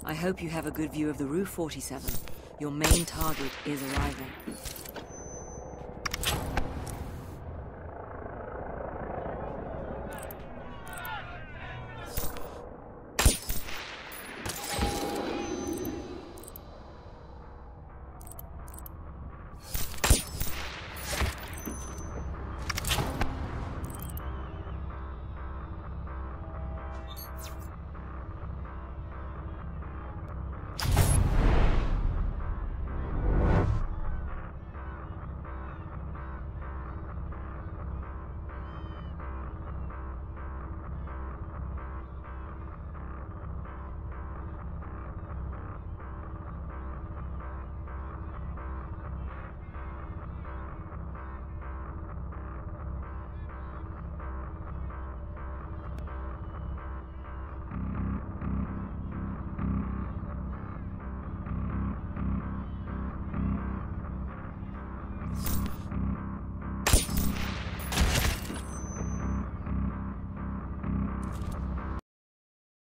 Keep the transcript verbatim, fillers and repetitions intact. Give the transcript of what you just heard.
I hope you have a good view of the Rue forty-seven. Your main target is arriving.